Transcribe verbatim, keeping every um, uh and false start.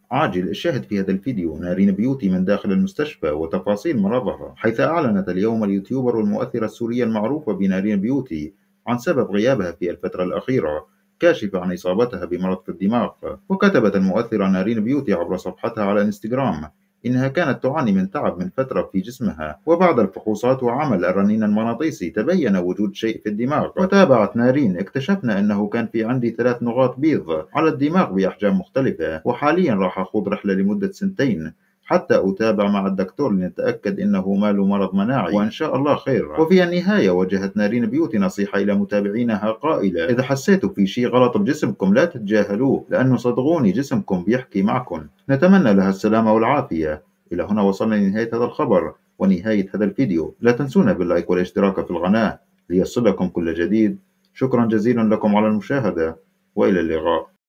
عاجل. الشاهد في هذا الفيديو نارين بيوتي من داخل المستشفى وتفاصيل مرضها، حيث أعلنت اليوم اليوتيوبر والمؤثرة السورية المعروفة بنارين بيوتي عن سبب غيابها في الفترة الأخيرة، كاشفة عن إصابتها بمرض في الدماغ. وكتبت المؤثرة نارين بيوتي عبر صفحتها على انستغرام إنها كانت تعاني من تعب من فترة في جسمها، وبعد الفحوصات وعمل الرنين المغناطيسي تبين وجود شيء في الدماغ. وتابعت نارين: اكتشفنا أنه كان في عندي ثلاث نقاط بيض على الدماغ بأحجام مختلفة، وحاليا راح أخوض رحلة لمدة سنتين حتى أتابع مع الدكتور لنتأكد إنه ما له مرض مناعي، وإن شاء الله خير. وفي النهاية وجهت نارين بيوتي نصيحة إلى متابعينها قائلة: إذا حسيتوا في شيء غلط بجسمكم لا تتجاهلوه، لأنه صدقوني جسمكم بيحكي معكم. نتمنى لها السلامة والعافية. إلى هنا وصلنا لنهاية هذا الخبر ونهاية هذا الفيديو. لا تنسونا باللايك والاشتراك في القناة ليصلكم كل جديد. شكرا جزيلا لكم على المشاهدة، وإلى اللقاء.